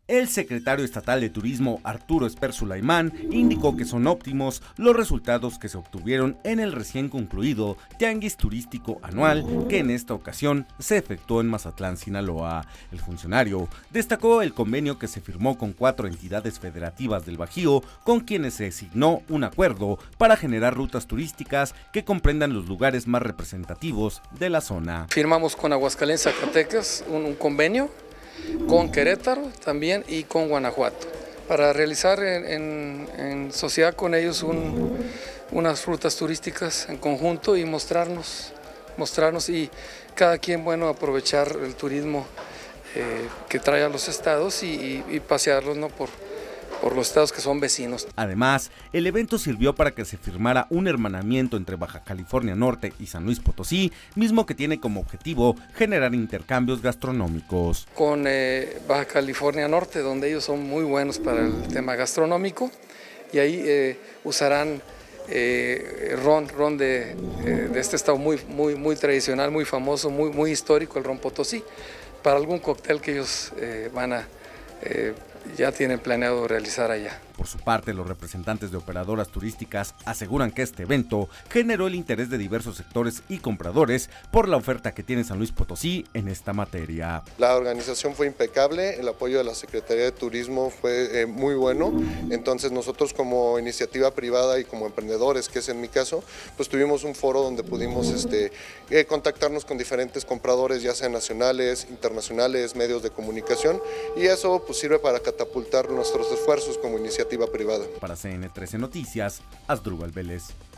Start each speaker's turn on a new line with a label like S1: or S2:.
S1: El secretario estatal de Turismo, Arturo Esper Sulaimán, indicó que son óptimos los resultados que se obtuvieron en el recién concluido Tianguis Turístico Anual, que en esta ocasión se efectuó en Mazatlán, Sinaloa. El funcionario destacó el convenio que se firmó con 4 entidades federativas del Bajío, con quienes se signó un acuerdo para generar rutas turísticas que comprendan los lugares más representativos de la zona.
S2: Firmamos con Aguascalientes, Zacatecas, un convenio, con Querétaro también y con Guanajuato, para realizar en sociedad con ellos unas rutas turísticas en conjunto y mostrarnos y cada quien, bueno, aprovechar el turismo que trae a los estados y pasearlos, ¿no?, por los estados que son vecinos.
S1: Además, el evento sirvió para que se firmara un hermanamiento entre Baja California Norte y San Luis Potosí, mismo que tiene como objetivo generar intercambios gastronómicos.
S2: Con Baja California Norte, donde ellos son muy buenos para el tema gastronómico, y ahí usarán ron de este estado muy tradicional, muy famoso, muy histórico, el ron Potosí, para algún cóctel que ellos ya tienen planeado realizar allá.
S1: Por su parte, los representantes de operadoras turísticas aseguran que este evento generó el interés de diversos sectores y compradores por la oferta que tiene San Luis Potosí en esta materia.
S3: La organización fue impecable, el apoyo de la Secretaría de Turismo fue muy bueno, entonces nosotros como iniciativa privada y como emprendedores, que es en mi caso, pues tuvimos un foro donde pudimos contactarnos con diferentes compradores, ya sean nacionales, internacionales, medios de comunicación, y eso pues sirve para catapultar nuestros esfuerzos como iniciativa privada.
S1: Para CN13 Noticias, Asdrúbal Vélez.